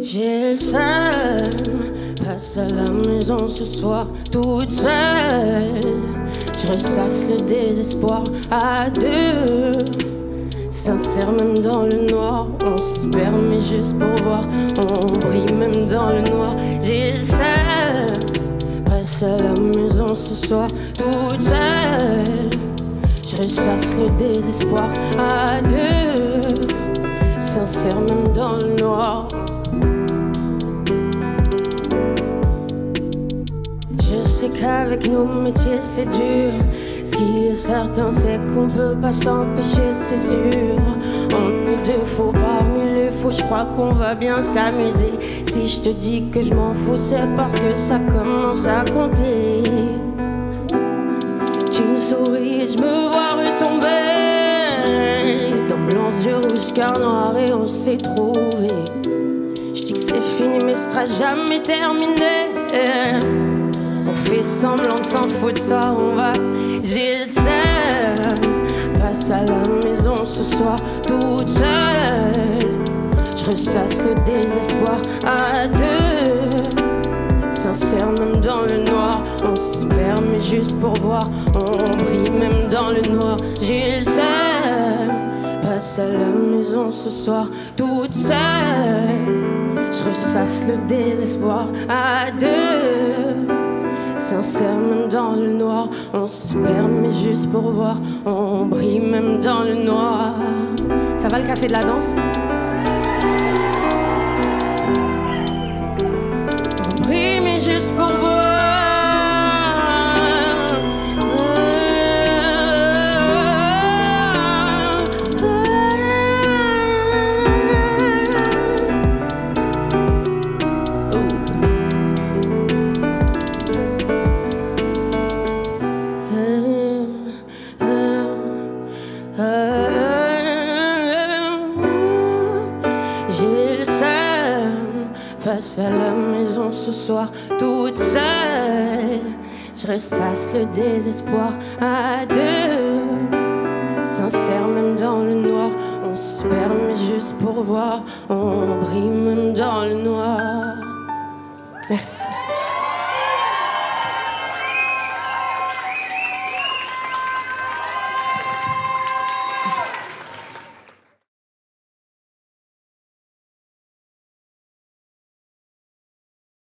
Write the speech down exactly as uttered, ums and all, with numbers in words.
J'ai le seum, passe à la maison ce soir toute seule. Je ressasse le désespoir à deux. Sincère même dans le noir, on se permet juste pour voir. On brille même dans le noir. J'ai le seum, passe à la maison ce soir toute seule. Je ressasse le désespoir à deux. Sincère même dans le noir. Je sais qu'avec nos métiers c'est dur. Ce qui est certain c'est qu'on peut pas s'empêcher, c'est sûr. On est deux faux parmi les faux, je crois qu'on va bien s'amuser. Si je te dis que je m'en fous, c'est parce que ça commence à compter. Tu me souris et je me vois retomber dans blancs yeux rouges, cœur noir et on s'est trouvé. Je dis que c'est fini mais ce sera jamais terminé. On fait semblant de s'en foutre, ça on va. J'ai le seum, passe à la maison ce soir toute seule. Je ressasse le désespoir à deux. Sincère même dans le noir, on se permet juste pour voir. On brille même dans le noir. J'ai le seum, passe à la maison ce soir toute seule. Je ressasse le désespoir à deux. Sincère même dans le noir, on se permet juste pour voir. On brille même dans le noir. Ça va le café de la danse? On brille mais juste pour voir. J'ai le seum, passe à la maison ce soir toute seule. Je ressasse le désespoir à deux. Sincère même dans le noir, on se permet juste pour voir. On brille même dans le noir. Merci.